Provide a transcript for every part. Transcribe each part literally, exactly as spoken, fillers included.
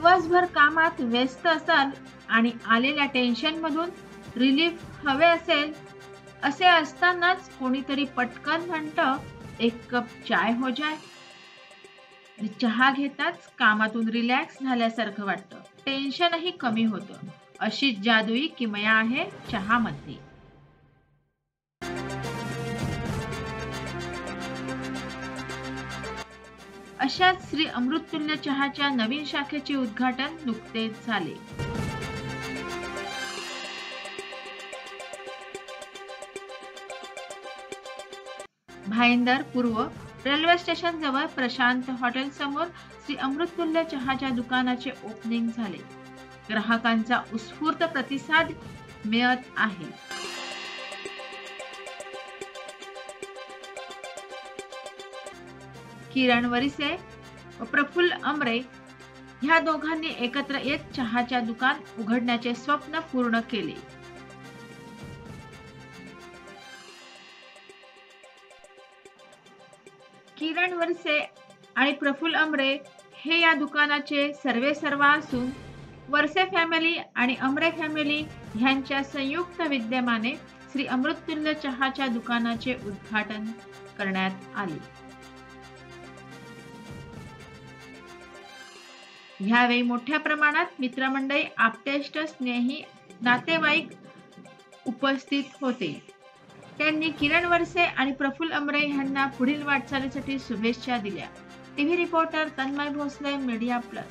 दिवसभर कामात व्यस्त असाल आणि आलेल्या टेन्शनमधून रिलीफ हवे असेल, असे असतानाच कोणीतरी पटकन म्हणतं, एक कप चाय हो जाय. चहा घेताच कामातून रिलॅक्स झाल्यासारखं वाटतं, टेन्शनही कमी होतं. अशीच जादुई किमया आहे चहामध्ये. अशाच श्री अमृततुल्य चहाच्या नवीन शाखेचे उद्घाटन नुकतेच झाले. भाईंदर पूर्व रेल्वे स्टेशन जवळ प्रशांत हॉटेल समोर श्री अमृततुल्य चहाच्या दुकानाचे ओपनिंग झाले. ग्राहकांचा उत्स्फूर्त प्रतिसाद मिळत आहे. किरण वरिसे व प्रफुल्ल अमरे ह्या दोघांनी एकत्र येत चहाच्या दुकान उघडण्याचे स्वप्न पूर्ण केले. किरण वरसे आणि प्रफुल्ल अमरे हे या दुकानाचे सर्वेसर्वा असून वरसे फॅमिली आणि अमरे फॅमिली ह्यांच्या संयुक्त विद्यमाने श्री अमृततुल्य चहाच्या दुकानाचे उद्घाटन करण्यात आले. ह्यावेळी मोठ्या प्रमाणात मित्रमंडळी, आप्तेष्ट, स्नेही, नातेवाईक उपस्थित होते. त्यांनी किरण वरसे आणि प्रफुल्ल अमरे यांना पुढील वाटचालीसाठी शुभेच्छा दिल्या. TV reporter Tanmay Bhosale, media plus.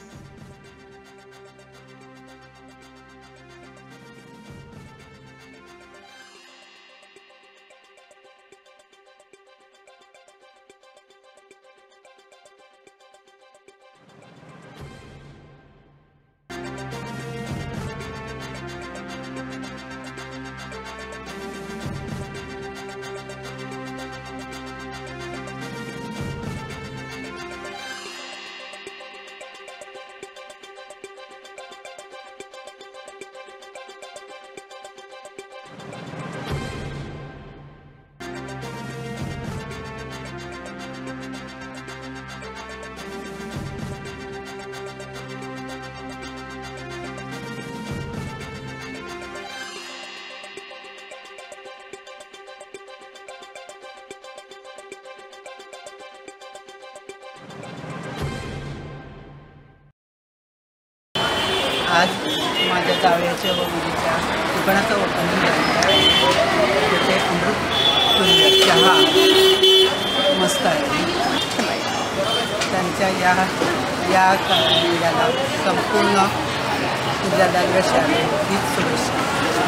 आज माझ्या जावयाच्या व मुलीच्या दुकानाचं ओपनिंग झालेलं आहे. तिथे अमृततुल्य चहा मस्त आहे. त्यांच्या या या कार्याला संपूर्ण जिल्ह्याला यश आहे हीच शुभेच्छा.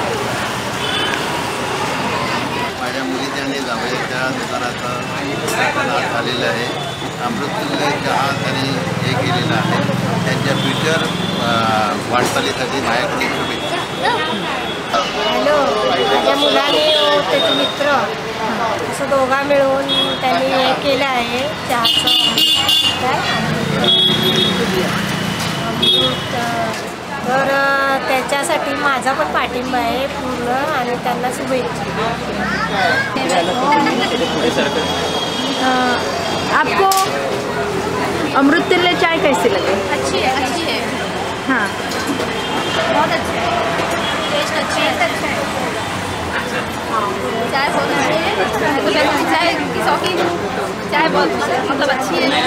माझ्या मुलीच्या आणि जावयाच्या दुकानाचं नाव झालेलं आहे. अमृततुल्य चहा त्यांनी हे केलेलं आहे. त्यांच्या फ्युचर वाटचालीसाठी माझ्याकडे शुभेच्छा. हॅलो, माझ्या मुलाने त्याचे मित्र असं दोघा मिळून त्यांनी हे केलं आहे चहाचं तर त्याच्यासाठी माझा पण पाठिंबा आहे पूर्ण आणि त्यांना शुभेच्छा. आपको अमृततुल्य चाय कैसी लगे? अच्छी है, अच्छी है. हाँ, बहुत अच्छा है. टेस्ट अच्छी है. अच्छा है. चाय बहुत अच्छी है. मैं तो मैं चाय की शौकीन हूँ. चाय बहुत मतलब अच्छी है.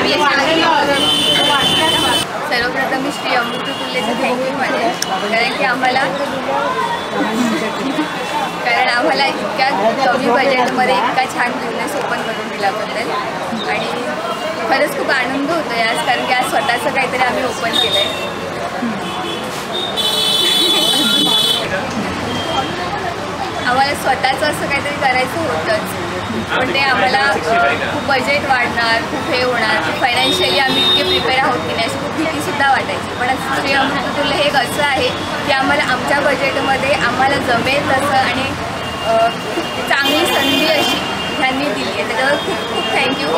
सर्वप्रथम मी श्री अमृततुल्यचं थँक्यू म्हणते, कारण की आम्हाला कारण आम्हाला इतक्या कमी बजेटमध्ये इतका छान बिझनेस ओपन करून दिल्याबद्दल आणि खरंच खूप आनंद होतो यास, कारण की आज स्वतःचं काहीतरी आम्ही ओपन केलं आहे. आम्हाला स्वतःचं असं काहीतरी करायचं होतंच, पण ते आम्हाला खूप बजेट वाढणार, खूप हे होणार, फायनान्शियली आम्ही इतके प्रिपेअर आहोत की नाही अशी खूप भीतीसुद्धा वाटायची. पण श्री अमृततुल्य हे एक असं आहे की आम्हाला आमच्या बजेटमध्ये आम्हाला जमेल तसं आणि खूप चांगली संधी अशी त्यांनी दिली आहे. त्याच्यावर खूप खूप थँक्यू.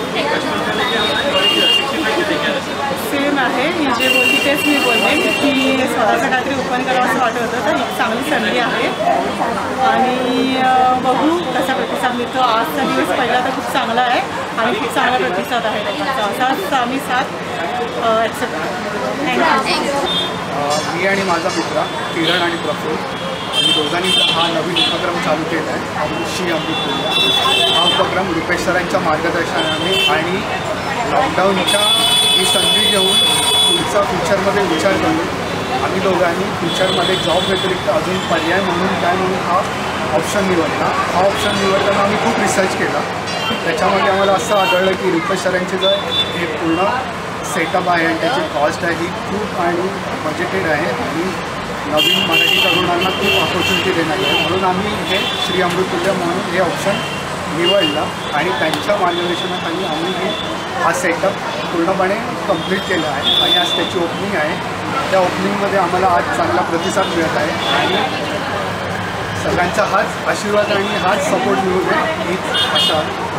सेम आहे, ही जे बोलली तेच मी बोलते की स्वतःचं काहीतरी ओपन करावं असं वाटत होतं, तर ही चांगली संधी आहे आणि बघू कसा प्रतिसाद प्रतिसाद मिळतो. आजचा दिवस पहिला तर खूप चांगला आहे आणि खूप चांगला प्रतिसाद आहे लोकांचा. असाच आम्ही साथ ॲक्सेप्ट करतो. थँक्यू. मी आणि माझा मित्र किरण आणि प्रफुल आम्ही दोघांनी हा नवीन उपक्रम चालू केला आहे, अमृतशी अमृत. हा उपक्रम रुपेश सरांच्या मार्गदर्शनाने आणि लॉकडाऊनच्या ही संधी घेऊन पुढचा फ्युचरमध्ये विचार करून आम्ही दोघांनी फ्युचरमध्ये जॉब व्यतिरिक्त अजून पर्याय म्हणून काय म्हणून हा ऑप्शन निवडला. हा ऑप्शन निवडताना आम्ही खूप रिसर्च केला. त्याच्यामध्ये आम्हाला असं आढळलं की रुपेश सरांचे जर हे पूर्ण सेटअप आहे आणि त्याची कॉस्ट आहे ही खूप आणि बजेटेड आहे आणि नवीन मराठी तरुणांना खूप ऑपॉर्च्युनिटी देणार आहे. म्हणून आम्ही हे श्री अमृततुल्य म्हणून हे ऑप्शन निवडलं आणि त्यांच्या मार्गदर्शनाखाली आम्ही हे हा सेटअप पूर्णपणे कंप्लीट केला आहे आणि आज त्याची ओपनिंग आहे. त्या ओपनिंगमध्ये आम्हाला आज चांगला प्रतिसाद मिळत आहे आणि सगळ्यांचा हाच आशीर्वाद आणि हाच सपोर्ट मिळू दे हीच आशा.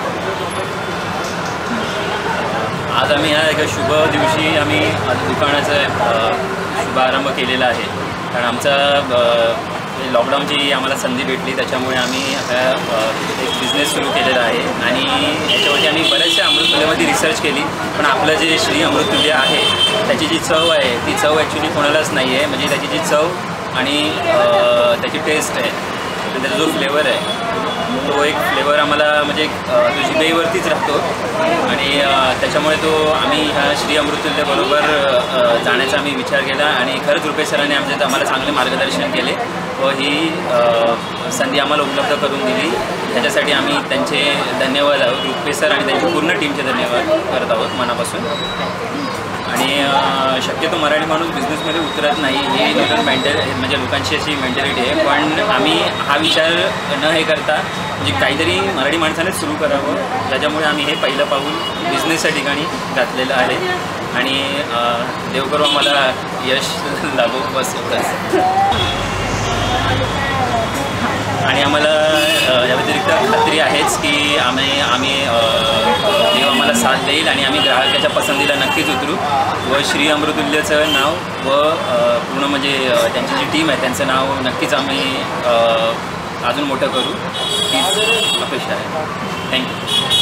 आज आम्ही ह्या एका शुभ दिवशी आम्ही दुकानाचा शुभारंभ केलेला आहे. कारण आमचा लॉकडाऊनची आम्हाला संधी भेटली त्याच्यामुळे आम्ही एक बिझनेस सुरू केलेला आहे आणि याच्यावरती आम्ही बऱ्याचशा अमृततुल्यमध्ये रिसर्च केली. पण आपलं जे श्री अमृततुल्य आहे त्याची जी चव आहे ती चव ॲक्च्युली कोणालाच नाही आहे. म्हणजे त्याची जी चव आणि त्याची टेस्ट आहे आणि त्याचा जो फ्लेवर आहे तो एक फ्लेवर आम्हाला म्हणजे तो जिभेवरतीच राहतो आणि त्याच्यामुळे तो आम्ही ह्या श्री अमृततुल्यबरोबर जाण्याचा आम्ही विचार केला आणि खरंच रुपेश सरांनी आमच्या आम्हाला चांगले मार्गदर्शन केले व ही संधी आम्हाला उपलब्ध करून दिली. त्याच्यासाठी आम्ही त्यांचे धन्यवाद आहोत. रुपेश सर आणि त्यांची पूर्ण टीमचे धन्यवाद करत आहोत मनापासून. आणि शक्यतो मराठी माणूस बिझनेसमध्ये उतरत नाही हे नवीन मेंटल म्हणजे लोकांची अशी मेंटॅलिटी आहे. पण आम्ही हा विचार न हे करता म्हणजे काहीतरी मराठी माणसानेच सुरू करावं त्याच्यामुळे आम्ही हे पहिलं पाऊल बिझनेसच्या ठिकाणी घातलेलं आहे आणि देव करू आम्हाला यश लाभो बस एवढंच. आणि आम्हाला या व्यतिरिक्त खात्री आहेच की आम्ही आम्ही देव आम्हाला साथ देईल आणि आम्ही ग्राहकाच्या पसंतीला नक्कीच उतरू व श्री अमृततुल्यचं नाव व पूर्ण म्हणजे त्यांची जी टीम आहे त्यांचं नाव नक्कीच आम्ही अजून मोठं करू हीच अपेक्षा आहे. थँक्यू.